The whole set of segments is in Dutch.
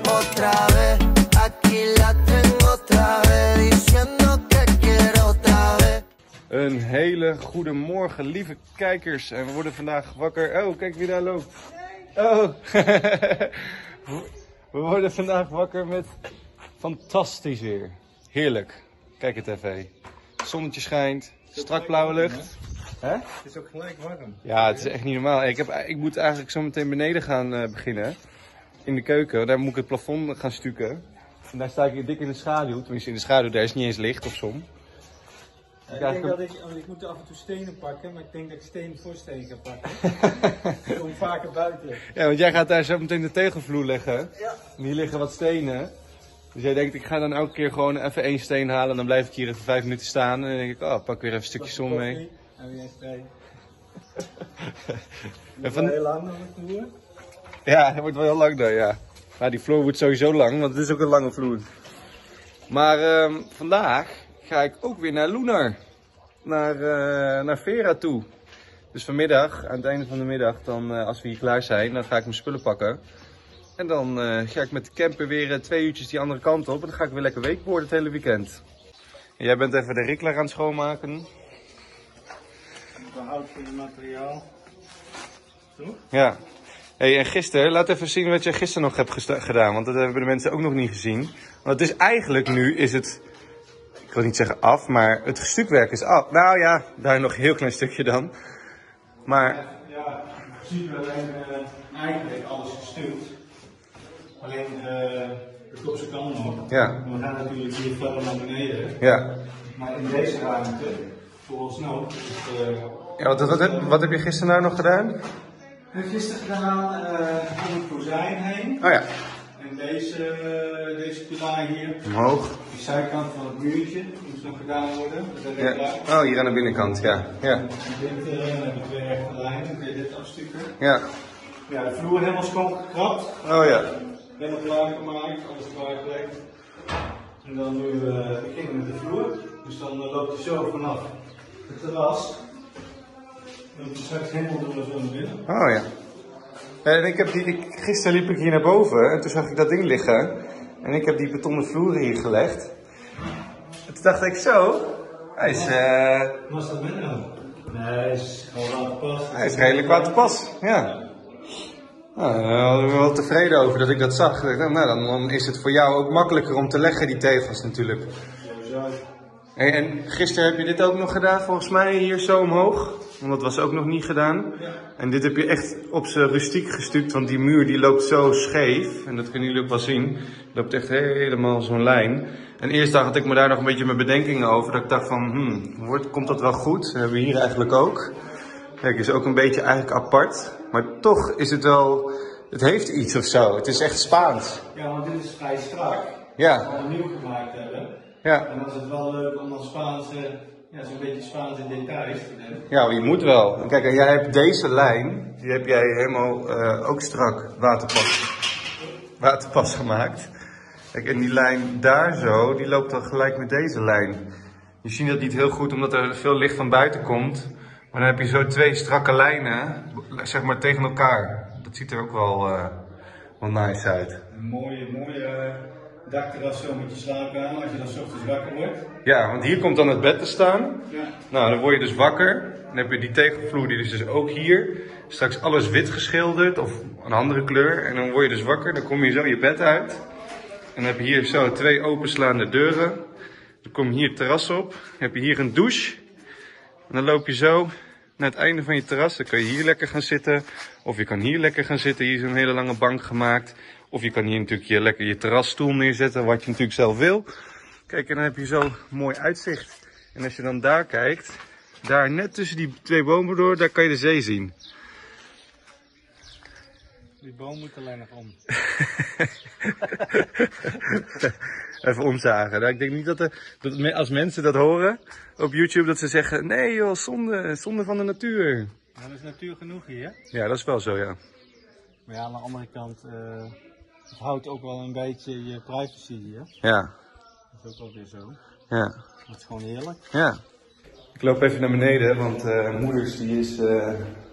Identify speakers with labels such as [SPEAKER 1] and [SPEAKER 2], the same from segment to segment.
[SPEAKER 1] otra vez. Aquí la tengo otra vez, diciendo que quiero otra vez.
[SPEAKER 2] Een hele goede morgen, lieve kijkers. En we worden vandaag wakker. Oh, kijk wie daar loopt. Oh. We worden vandaag wakker met fantastisch weer. Heerlijk. Kijk het even. Het zonnetje schijnt. Strak blauwe lucht. Hè?
[SPEAKER 3] Het is ook gelijk warm.
[SPEAKER 2] Ja, het is echt niet normaal. Ik moet eigenlijk zo meteen beneden gaan beginnen. In de keuken. Daar moet ik het plafond gaan stukken. En daar sta ik hier dik in de schaduw. Tenminste in de schaduw, daar is niet eens licht of zon.
[SPEAKER 3] Ik denk dat ik moet af en toe stenen pakken, maar ik denk dat ik steen voor steen ga pakken. Ik kom vaker buiten.
[SPEAKER 2] Ja, want jij gaat daar zo meteen de tegelvloer leggen.
[SPEAKER 3] Ja.
[SPEAKER 2] En hier liggen wat stenen. Dus jij denkt, ik ga dan elke keer gewoon even 1 steen halen en dan blijf ik hier even 5 minuten staan. En dan denk ik, oh, pak weer even een stukje zon mee.
[SPEAKER 3] En weer een steen.
[SPEAKER 2] En
[SPEAKER 3] Van... heel lang nog een vloer.
[SPEAKER 2] Ja, dat wordt wel heel lang dan, ja. Maar die vloer wordt sowieso lang, want het is ook een lange vloer. Maar vandaag ga ik ook weer naar Lunar. Naar Vera toe. Dus vanmiddag, aan het einde van de middag, dan, als we hier klaar zijn, dan ga ik mijn spullen pakken. En dan ga ik met de camper weer 2 uurtjes die andere kant op. En dan ga ik weer lekker wakeboarden het hele weekend. En jij bent even de rikkelaar aan het schoonmaken.
[SPEAKER 3] Behoud voor je materiaal. Zo?
[SPEAKER 2] Ja. Hey, en gisteren, laat even zien wat je gisteren nog hebt gedaan. Want dat hebben de mensen ook nog niet gezien. Want het is eigenlijk nu, is het... Ik wil niet zeggen af, maar het stukwerk is af. Nou ja, daar nog een heel klein stukje dan. Maar...
[SPEAKER 3] Ja, in principe alleen eigenlijk alles gestuurd. Alleen de kopse kan nog.
[SPEAKER 2] Ja.
[SPEAKER 3] We gaan natuurlijk hier verder naar beneden.
[SPEAKER 2] Ja.
[SPEAKER 3] Maar in deze ruimte, vooralsnog,
[SPEAKER 2] Ja, wat heb je gisteren nou nog gedaan?
[SPEAKER 3] Ik heb gisteren gedaan om het kozijn heen.
[SPEAKER 2] Oh ja.
[SPEAKER 3] En deze pilaar hier,
[SPEAKER 2] Omhoog.
[SPEAKER 3] die zijkant van het muurtje, moest nog gedaan worden. Dat heb ik
[SPEAKER 2] Ja.
[SPEAKER 3] klaar.
[SPEAKER 2] Oh, hier aan de binnenkant, ja. Ja.
[SPEAKER 3] En dit heb ik 2 rechte lijnen, kun je dit afstukken.
[SPEAKER 2] Ja.
[SPEAKER 3] Ja, de vloer helemaal schoon gekrapt.
[SPEAKER 2] Oh ja.
[SPEAKER 3] Helemaal klaar gemaakt, alles klaargelegd. En dan nu beginnen met de vloer. Dus dan loopt hij zo vanaf het terras. Dan moet je straks helemaal door zo naar binnen.
[SPEAKER 2] Oh ja. En gisteren liep ik hier naar boven en toen zag ik dat ding liggen. En ik heb die betonnen vloeren hier gelegd. En toen dacht ik zo, hij is...
[SPEAKER 3] Wat is dat met nou? Nee, hij is gewoon waterpas.
[SPEAKER 2] Hij is redelijk waterpas, ja. Nou, daar hadden we wel tevreden over dat ik dat zag. Ik dacht, nou, dan is het voor jou ook makkelijker om te leggen, die tegels natuurlijk.
[SPEAKER 3] Sowieso.
[SPEAKER 2] En gisteren heb je dit ook nog gedaan, volgens mij, hier zo omhoog. Want dat was ook nog niet gedaan.
[SPEAKER 3] Ja.
[SPEAKER 2] En dit heb je echt op zijn rustiek gestuukt, want die muur die loopt zo scheef. En dat kunnen jullie ook wel zien. Loopt echt helemaal zo'n lijn. En eerst had ik me daar nog een beetje mijn bedenkingen over. Dat ik dacht van, komt dat wel goed? Dat hebben we hier eigenlijk ook. Kijk, is ook een beetje eigenlijk apart. Maar toch is het wel, het heeft iets of zo. Het is echt Spaans.
[SPEAKER 3] Ja, want dit is vrij strak.
[SPEAKER 2] Ja.
[SPEAKER 3] Dat we nieuw gemaakt hebben.
[SPEAKER 2] Ja.
[SPEAKER 3] En dan is het wel leuk om dan Spaanse, ja, zo'n beetje Spaanse details te hebben.
[SPEAKER 2] Ja, je moet wel. Kijk, en jij hebt deze lijn, die heb jij helemaal ook strak waterpas gemaakt. Kijk, en die lijn daar zo, die loopt dan gelijk met deze lijn. Je ziet dat niet heel goed, omdat er veel licht van buiten komt. Maar dan heb je zo 2 strakke lijnen, zeg maar tegen elkaar. Dat ziet er ook wel nice uit.
[SPEAKER 3] Een mooie dakterras zo met je slaapkamer als je dan 's ochtends wakker wordt.
[SPEAKER 2] Ja, want hier komt dan het bed te staan.
[SPEAKER 3] Ja.
[SPEAKER 2] Nou, dan word je dus wakker. Dan heb je die tegelvloer, die is dus ook hier. Straks alles wit geschilderd of een andere kleur. En dan word je dus wakker, dan kom je zo je bed uit. En dan heb je hier zo 2 openslaande deuren. Dan kom je hier het terras op. Dan heb je hier een douche. En dan loop je zo naar het einde van je terras. Dan kan je hier lekker gaan zitten. Of je kan hier lekker gaan zitten. Hier is een hele lange bank gemaakt. Of je kan hier natuurlijk lekker je terrasstoel neerzetten. Wat je natuurlijk zelf wil. Kijk, en dan heb je zo mooi uitzicht. En als je dan daar kijkt. Daar net tussen die 2 bomen door. Daar kan je de zee zien.
[SPEAKER 3] Die boom moet alleen nog om.
[SPEAKER 2] Even omzagen. Nou, ik denk niet dat als mensen dat horen op YouTube, dat ze zeggen, nee joh, zonde van de natuur.
[SPEAKER 3] Ja, dat is natuur genoeg hier.
[SPEAKER 2] Ja, dat is wel zo, ja.
[SPEAKER 3] Maar ja, aan de andere kant, het houdt ook wel een beetje je privacy hier.
[SPEAKER 2] Ja.
[SPEAKER 3] Dat is ook wel weer zo.
[SPEAKER 2] Ja.
[SPEAKER 3] Dat is gewoon heerlijk.
[SPEAKER 2] Ja. Ik loop even naar beneden, want moeders die is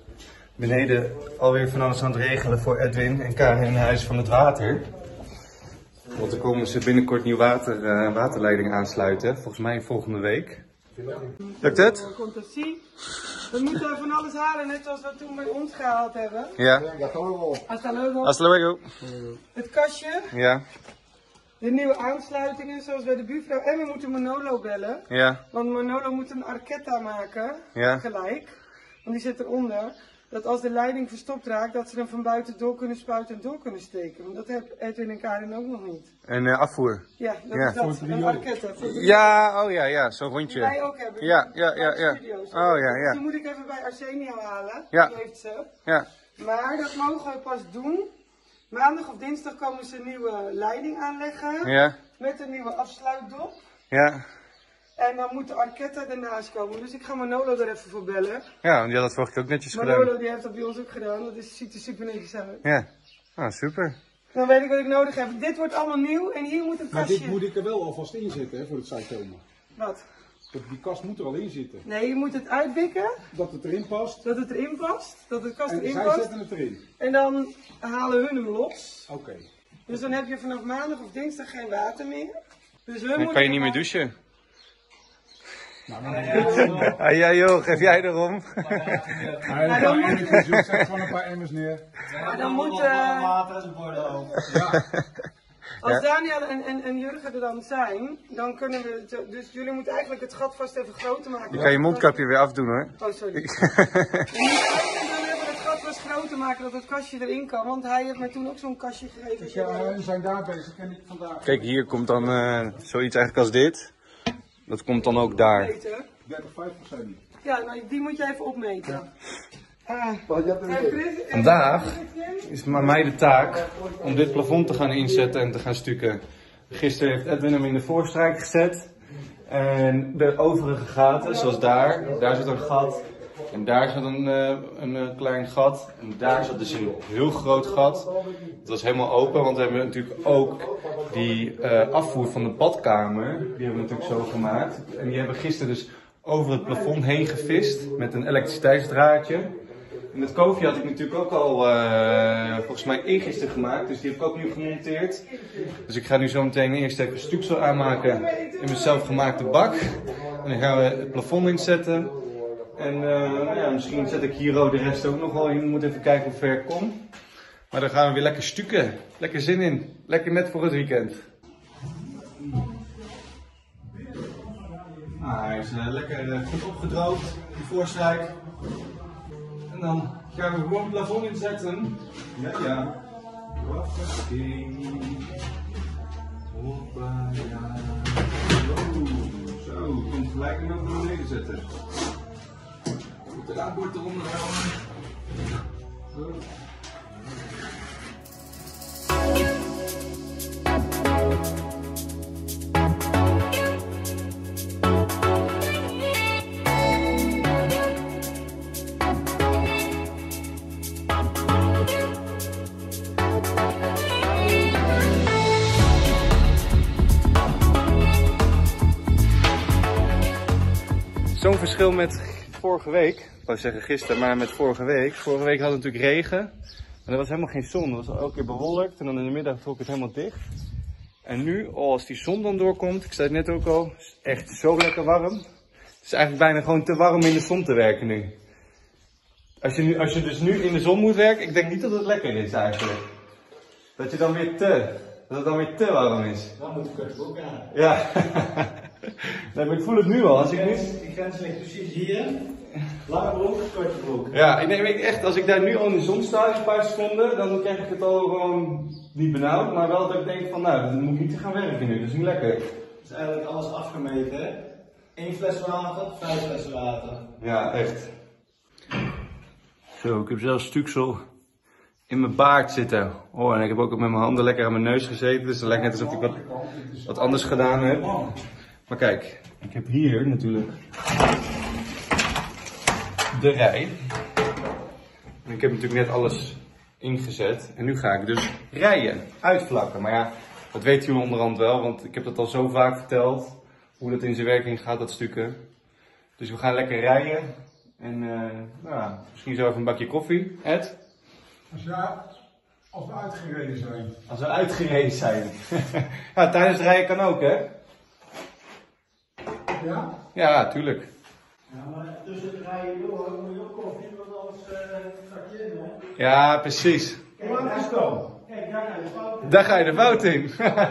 [SPEAKER 2] beneden alweer van alles aan het regelen voor Edwin en Karin in huis van het water. Want er komen ze binnenkort nieuw waterleiding aansluiten. Volgens mij volgende week. Lukt het?
[SPEAKER 4] Komt dat zie. We moeten van alles halen, net zoals we toen bij ons gehaald hebben.
[SPEAKER 2] Ja.
[SPEAKER 4] Hasta luego.
[SPEAKER 2] Hasta luego.
[SPEAKER 4] Het kastje,
[SPEAKER 2] Ja.
[SPEAKER 4] de nieuwe aansluitingen zoals bij de buurvrouw. En we moeten Manolo bellen.
[SPEAKER 2] Ja.
[SPEAKER 4] Want Manolo moet een archetta maken,
[SPEAKER 2] Ja.
[SPEAKER 4] gelijk. Want die zit eronder. Dat als de leiding verstopt raakt, dat ze hem van buiten door kunnen spuiten en door kunnen steken. Want dat heeft Edwin en Karin ook nog niet.
[SPEAKER 2] En afvoer.
[SPEAKER 4] Ja, dat
[SPEAKER 2] Ja.
[SPEAKER 4] is dat. Een archetta.
[SPEAKER 2] Ja, oh ja, ja, zo'n rondje.
[SPEAKER 4] Die wij ook hebben.
[SPEAKER 2] Ja, ja, ja,
[SPEAKER 4] Bij de
[SPEAKER 2] ja.
[SPEAKER 4] studio's.
[SPEAKER 2] Oh ja, ja.
[SPEAKER 4] Die moet ik even bij Arsenio halen.
[SPEAKER 2] Ja.
[SPEAKER 4] Die heeft ze.
[SPEAKER 2] Ja.
[SPEAKER 4] Maar dat mogen we pas doen. Maandag of dinsdag komen ze een nieuwe leiding aanleggen.
[SPEAKER 2] Ja.
[SPEAKER 4] Met een nieuwe afsluitdop.
[SPEAKER 2] Ja.
[SPEAKER 4] En dan moet de archetta ernaast komen. Dus ik ga Manolo er even voor bellen.
[SPEAKER 2] Ja, want die had dat vorige keer ook netjes gedaan.
[SPEAKER 4] Manolo die heeft dat bij ons ook gedaan. Dat ziet er super netjes uit.
[SPEAKER 2] Ja. Ah, super.
[SPEAKER 4] Dan weet ik wat ik nodig heb. Dit wordt allemaal nieuw en hier moet een
[SPEAKER 5] Maar
[SPEAKER 4] kastje.
[SPEAKER 5] dit moet ik er wel alvast in zetten hè, voor het zijkomen.
[SPEAKER 4] Wat?
[SPEAKER 5] Die kast moet er al in zitten.
[SPEAKER 4] Nee, je moet het uitbikken.
[SPEAKER 5] Dat het erin past.
[SPEAKER 4] Dat het erin past. Dat de kast
[SPEAKER 5] En
[SPEAKER 4] erin
[SPEAKER 5] zij
[SPEAKER 4] past.
[SPEAKER 5] zetten het erin.
[SPEAKER 4] En dan halen hun hem los.
[SPEAKER 5] Oké.
[SPEAKER 4] Dus dan heb je vanaf maandag of dinsdag geen water meer. Dus hun
[SPEAKER 2] Dan
[SPEAKER 4] moeten
[SPEAKER 2] kan je niet meer
[SPEAKER 4] maar-
[SPEAKER 2] douchen.
[SPEAKER 5] Nou,
[SPEAKER 2] Ah, ja joh, geef jij erom.
[SPEAKER 4] Maar dan moet-
[SPEAKER 5] Zet gewoon een paar emmers neer.
[SPEAKER 4] Maar dan moet, als Daniel en Jurgen er dan zijn, dan kunnen we, dus jullie moeten eigenlijk het gat vast even groter maken.
[SPEAKER 2] Je kan je mondkapje weer afdoen hoor.
[SPEAKER 4] Oh, sorry. Je moet eigenlijk dan even het gat vast groter maken dat het kastje erin kan, want hij heeft mij toen ook zo'n kastje gegeven.
[SPEAKER 5] Ja, we zijn daar bezig en ik vandaag
[SPEAKER 2] Kijk, hier komt dan zoiets eigenlijk als dit. Dat komt dan ook daar.
[SPEAKER 5] 30,50 zijn die.
[SPEAKER 4] Ja, nou, die moet je even opmeten.
[SPEAKER 2] Vandaag is het maar mij de taak om dit plafond te gaan inzetten en te gaan stukken. Gisteren heeft Edwin hem in de voorstrijk gezet. En de overige gaten, zoals daar zit een gat. En daar zat een klein gat. En daar zat dus een heel groot gat. Het was helemaal open, want we hebben natuurlijk ook die afvoer van de badkamer. Die hebben we natuurlijk zo gemaakt. En die hebben gisteren dus over het plafond heen gevist met een elektriciteitsdraadje. En dat koofje had ik natuurlijk ook al volgens mij eergisteren gemaakt, dus die heb ik ook nu gemonteerd. Dus ik ga nu zo meteen eerst even stuksel aanmaken in mijn zelfgemaakte bak. En dan gaan we het plafond inzetten. En ja, misschien zet ik hier de rest ook nog wel in. Ik moet even kijken hoe ver ik kom. Maar dan gaan we weer lekker stukken. Lekker zin in. Lekker net voor het weekend. Hij is lekker goed opgedroogd, die voorstrijk. En dan gaan we gewoon het plafond inzetten. Ja, ja. Hoppa, ja. Zo, komt gelijk nog naar beneden zetten. Goed, de laadbord eronder houden. Zo. Zo'n verschil met vorige week. Ik wou zeggen gisteren, maar met vorige week. Vorige week hadden we natuurlijk regen. Maar er was helemaal geen zon. Het was elke keer bewolkt. En dan in de middag trok het helemaal dicht. En nu, als die zon dan doorkomt, ik zei het net ook al, is het echt zo lekker warm. Het is eigenlijk bijna gewoon te warm in de zon te werken nu. Als je dus nu in de zon moet werken, ik denk niet dat het lekker is eigenlijk. Dat het dan weer te warm is.
[SPEAKER 3] Dan moet ik het ook aan.
[SPEAKER 2] Ja. Nee, maar ik voel het nu al. Als ik nu...
[SPEAKER 3] Die grens ligt precies hier. Lange broek, korte broek.
[SPEAKER 2] Ja, ik denk echt, als ik daar nu al in de zon sta, een paar seconden, dan krijg ik het al gewoon niet benauwd. Maar wel dat ik denk van, nou, dan moet ik niet te gaan werken nu. Dat is niet lekker.
[SPEAKER 3] Het is eigenlijk alles afgemeten. 1 fles water, 5 flessen water.
[SPEAKER 2] Ja, echt. Zo, ik heb zelfs stuksel in mijn baard zitten. Oh, en ik heb ook met mijn handen lekker aan mijn neus gezeten. Dus het lijkt net alsof ik wat anders gedaan heb. Maar kijk, ik heb hier natuurlijk de rij. En ik heb natuurlijk net alles ingezet. En nu ga ik dus rijen, uitvlakken. Maar ja, dat weet u onderhand wel, want ik heb dat al zo vaak verteld. Hoe dat in zijn werking gaat, dat stukken. Dus we gaan lekker rijen. En nou, misschien zo even een bakje koffie. Ed?
[SPEAKER 5] Ja. Als we uitgereden zijn.
[SPEAKER 2] Als we uitgereden zijn. Ja, tijdens het rijden kan ook, hè?
[SPEAKER 5] Ja?
[SPEAKER 2] Ja, tuurlijk.
[SPEAKER 3] Ja, maar tussen het rijden door moet je ook koffie, want anders zak je in, hè?
[SPEAKER 2] Ja, precies.
[SPEAKER 5] Hoe laat is het dan?
[SPEAKER 3] Kijk, daar ga je fout in.
[SPEAKER 2] Daar ga je de fout in.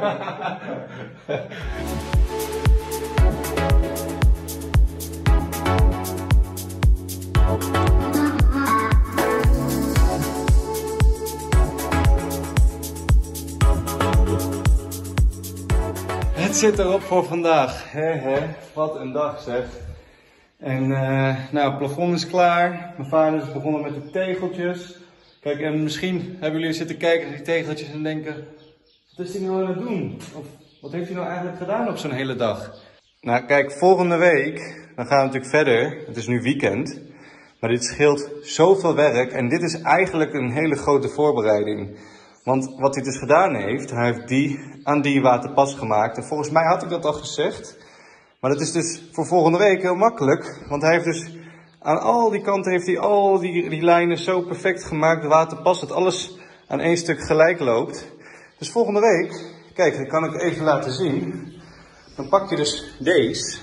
[SPEAKER 2] Het zit erop voor vandaag. Wat een dag zeg. En nou, het plafond is klaar. Mijn vader is begonnen met de tegeltjes. Kijk, en misschien hebben jullie zitten kijken naar die tegeltjes en denken: wat is hij nou aan het doen? Of wat heeft hij nou eigenlijk gedaan op zo'n hele dag? Nou, kijk, volgende week dan gaan we natuurlijk verder. Het is nu weekend. Maar dit scheelt zoveel werk. En dit is eigenlijk een hele grote voorbereiding. Want wat hij dus gedaan heeft, hij heeft die aan die waterpas gemaakt. En volgens mij had ik dat al gezegd. Maar dat is dus voor volgende week heel makkelijk. Want hij heeft dus aan al die kanten heeft hij al die lijnen zo perfect gemaakt. De waterpas, dat alles aan één stuk gelijk loopt. Dus volgende week, kijk, dat kan ik even laten zien. Dan pak je dus deze.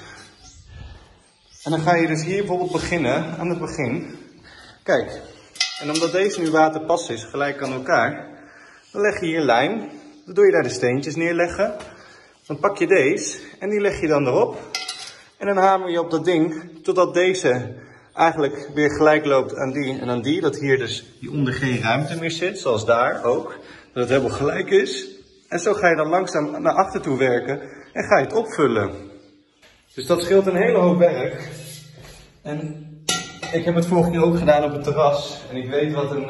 [SPEAKER 2] En dan ga je dus hier bijvoorbeeld beginnen, aan het begin. Kijk, en omdat deze nu waterpas is, gelijk aan elkaar. Dan leg je hier lijm. Dan doe je daar de steentjes neerleggen. Dan pak je deze en die leg je dan erop. En dan hamer je op dat ding totdat deze eigenlijk weer gelijk loopt aan die en aan die. Dat hier dus hieronder geen ruimte meer zit, zoals daar ook. Dat het helemaal gelijk is. En zo ga je dan langzaam naar achter toe werken en ga je het opvullen. Dus dat scheelt een hele hoop werk. En ik heb het vorige keer ook gedaan op het terras. En ik weet wat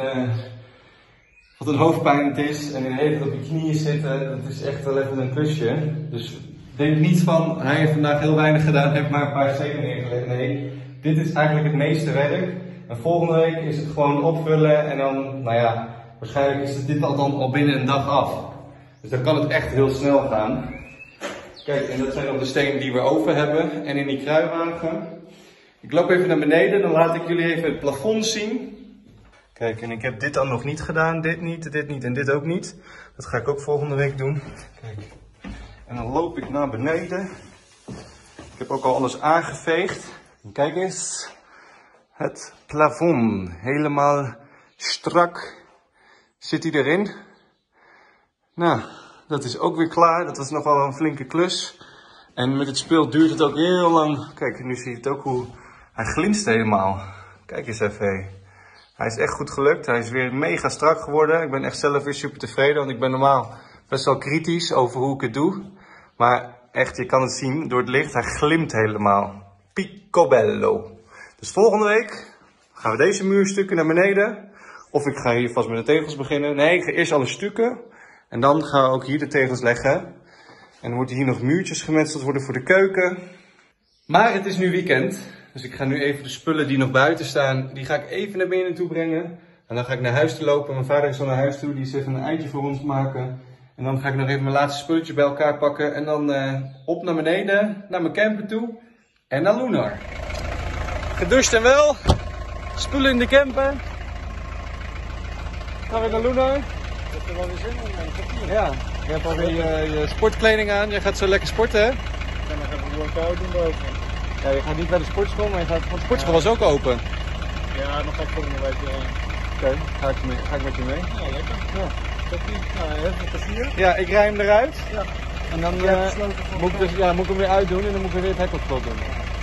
[SPEAKER 2] een hoofdpijn het is. En in de hele tijd op je knieën zitten, dat is echt wel even een klusje. Dus denk niet van, hij heeft vandaag heel weinig gedaan, heeft maar een paar stenen neergelegd. Nee, dit is eigenlijk het meeste werk. En volgende week is het gewoon opvullen en dan, nou ja, waarschijnlijk is het dit dan al binnen een dag af. Dus dan kan het echt heel snel gaan. Kijk, en dat zijn dan de stenen die we over hebben. En in die kruiwagen. Ik loop even naar beneden, dan laat ik jullie even het plafond zien. Kijk, en ik heb dit dan nog niet gedaan. Dit niet en dit ook niet. Dat ga ik ook volgende week doen. Kijk. En dan loop ik naar beneden. Ik heb ook al alles aangeveegd. En kijk eens. Het plafond. Helemaal strak zit hij erin. Nou, dat is ook weer klaar. Dat was nog wel een flinke klus. En met het spul duurt het ook heel lang. Kijk, nu zie je het ook hoe hij glinst helemaal. Kijk eens even. Hij is echt goed gelukt. Hij is weer mega strak geworden. Ik ben echt zelf weer super tevreden. Want ik ben normaal best wel kritisch over hoe ik het doe. Maar echt, je kan het zien door het licht. Hij glimt helemaal. Picobello. Dus volgende week gaan we deze muurstukken naar beneden. Of ik ga hier vast met de tegels beginnen. Nee, ik ga eerst alle stukken. En dan gaan we ook hier de tegels leggen. En dan moeten hier nog muurtjes gemetseld worden voor de keuken. Maar het is nu weekend. Dus ik ga nu even de spullen die nog buiten staan, die ga ik even naar binnen toe brengen. En dan ga ik naar huis toe lopen. Mijn vader is al naar huis toe, die is even een eitje voor ons maken. En dan ga ik nog even mijn laatste spulletjes bij elkaar pakken. En dan op naar beneden, naar mijn camper toe. En naar Lunar. Gedoucht en wel. Spullen in de camper. Gaan we naar Lunar.
[SPEAKER 3] Dat er wel weer zin in.
[SPEAKER 2] Ja, je hebt alweer je sportkleding aan. Jij gaat zo lekker sporten, hè?
[SPEAKER 3] En dan gaan we gewoon koud doen boven.
[SPEAKER 2] Ja, je gaat niet bij de sportschool, maar je gaat, want de sportschool was ook open.
[SPEAKER 3] Ja, dan ga ik volgende week weer heen.
[SPEAKER 2] Oké, ga ik met je mee.
[SPEAKER 3] Ja, lekker.
[SPEAKER 2] Ja.
[SPEAKER 3] Toppie. Nou, heel veel plezier.
[SPEAKER 2] Ja, ik rij hem eruit.
[SPEAKER 3] Ja.
[SPEAKER 2] En dan
[SPEAKER 3] Jij hebt besloten voor
[SPEAKER 2] moet ik hem weer uitdoen en dan moet ik weer het hek op slot doen.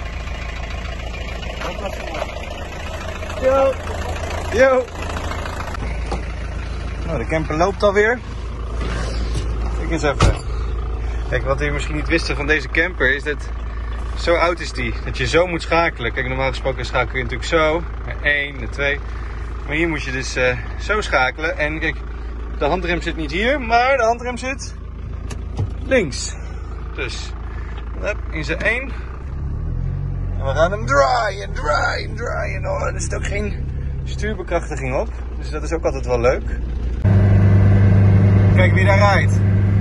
[SPEAKER 2] Yo! Yo! Nou, de camper loopt alweer. Kijk eens even. Kijk, wat jullie misschien niet wisten van deze camper is dat... Zo oud is die, dat je zo moet schakelen. Kijk, normaal gesproken schakel je natuurlijk zo. 1, 2. Maar hier moet je dus zo schakelen. En kijk, de handrem zit niet hier, maar de handrem zit links. Dus, in zijn 1. En we gaan hem draaien. Oh, er zit ook geen stuurbekrachtiging op. Dus dat is ook altijd wel leuk. Kijk wie daar rijdt.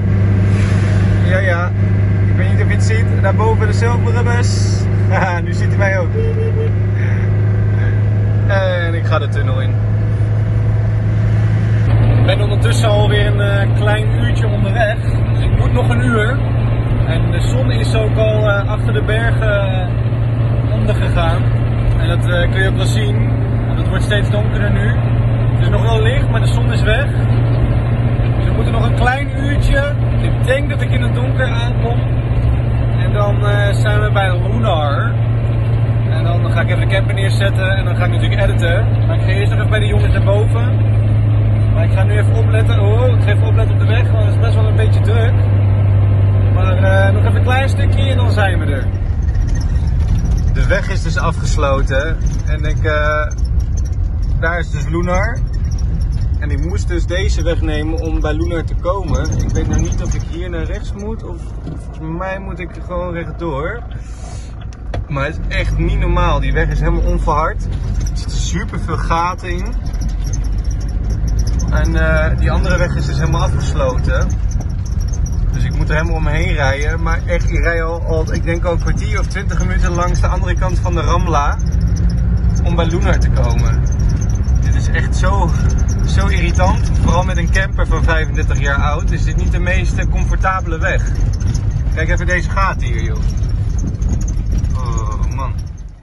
[SPEAKER 2] Ja. Ik weet niet of je het ziet, daarboven de zilveren bus. Haha, nu ziet hij mij ook. En ik ga de tunnel in.
[SPEAKER 3] Ik ben ondertussen alweer een klein uurtje onderweg, dus ik moet nog een uur. En de zon is ook al achter de bergen ondergegaan. En dat kun je ook wel zien, want het wordt steeds donkerder nu. Het is nog wel licht, maar de zon is weg. Dus we moeten nog een klein uurtje. Ik denk dat ik in het donker aankom. En dan zijn we bij Lunar. En dan ga ik even de camper neerzetten en dan ga ik natuurlijk editen. Maar ik ga eerst nog even bij de jongens naar boven. Maar ik ga nu even opletten. Oh, ik ga even opletten op de weg, want het is best wel een beetje druk. Maar nog even een klein stukje en dan zijn we er. De weg is dus afgesloten. En daar is dus Lunar. En ik moest dus deze weg nemen om bij Lunar te komen. Ik weet nou niet of ik hier naar rechts moet of volgens mij moet ik gewoon rechtdoor. Maar het is echt niet normaal. Die weg is helemaal onverhard. Er zitten super veel gaten in. En die andere weg is dus helemaal afgesloten. Dus ik moet er helemaal omheen rijden. Maar echt, ik rij al ik denk al een kwartier of 20 minuten langs de andere kant van de Ramla. Om bij Lunar te komen. Dit is echt zo irritant. Vooral met een camper van 35 jaar oud. Is dit niet de meest comfortabele weg. Kijk even deze gaten hier, joh. Oh man.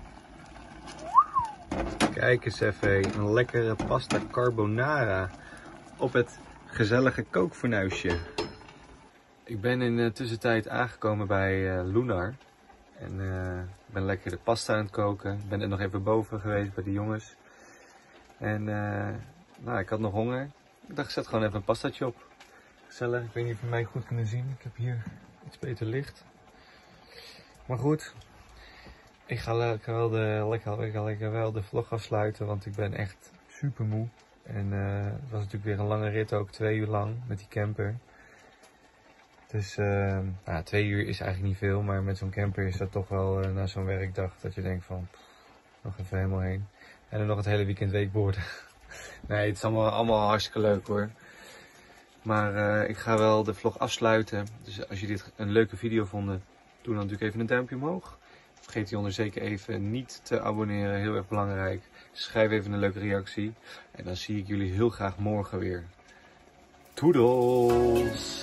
[SPEAKER 3] Kijk eens even, een lekkere pasta carbonara op het gezellige kookfornuisje. Ik ben in de tussentijd aangekomen bij Lunar. En ben lekker de pasta aan het koken. Ik ben net nog even boven geweest bij de jongens. En nou, ik had nog honger. Ik dacht, ik zet gewoon even een pastaatje op. Gezellig, ik weet niet of jullie mij goed kunnen zien. Ik heb hier iets beter licht. Maar goed. Ik ga lekker wel de vlog afsluiten, want ik ben echt super moe. En het was natuurlijk weer een lange rit, ook 2 uur lang met die camper. Dus 2 uur is eigenlijk niet veel, maar met zo'n camper is dat toch wel na zo'n werkdag dat je denkt van nog even helemaal heen. En dan nog het hele weekend wakeboarden. Nee, het is allemaal hartstikke leuk hoor. Maar ik ga wel de vlog afsluiten. Dus als jullie dit een leuke video vonden, doe dan natuurlijk even een duimpje omhoog. Vergeet hieronder zeker even niet te abonneren, heel erg belangrijk. Schrijf even een leuke reactie. En dan zie ik jullie heel graag morgen weer. Toedels!